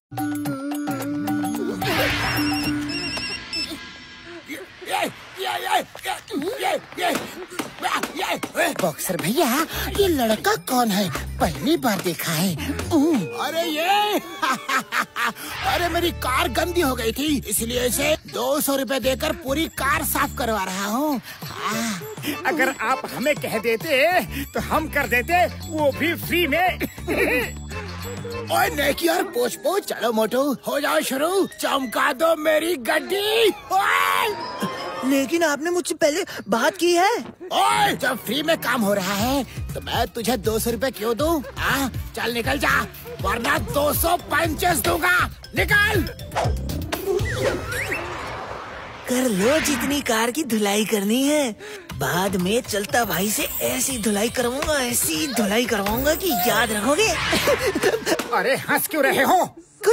Boxer भैया, ये लड़का कौन है? पहली बार देखा है। अरे ये अरे मेरी कार गंदी हो गई थी, इसलिए इसे 200 रुपए देकर पूरी कार साफ करवा रहा हूँ। अगर आप हमें कह देते तो हम कर देते, वो भी फ्री में। ओए नेकी और पोछ पोछ, चलो मोटू हो जाओ शुरू, चमका दो मेरी गड्डी। लेकिन आपने मुझसे पहले बात की है। ओए, जब फ्री में काम हो रहा है तो मैं तुझे 200 रुपए क्यों दूं? चल निकल जा, वरना 200 पंचेस दूंगा। निकल। कर लो जितनी कार की धुलाई करनी है, बाद में चलता भाई से ऐसी धुलाई करवाऊंगा, ऐसी धुलाई करवाऊंगा कि याद रखोगे। अरे हंस क्यों रहे हो?